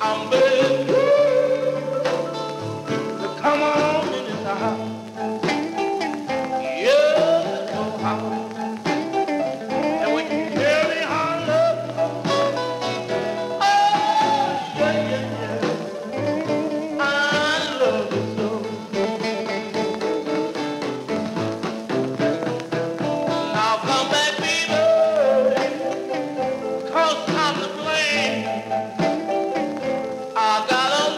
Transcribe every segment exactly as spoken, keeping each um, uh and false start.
I'm begging you to come on in this house. Yeah, no house. And when you tell me how I love you, oh, yeah, yeah, yeah, I love you so. Now come back, baby, 'cause I'm to blame. I got a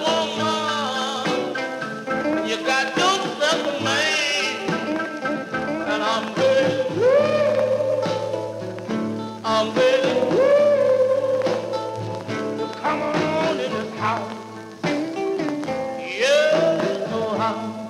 woman, you got yourself a man, and I'm ready, I'm ready to come on in this house. Yeah, no house.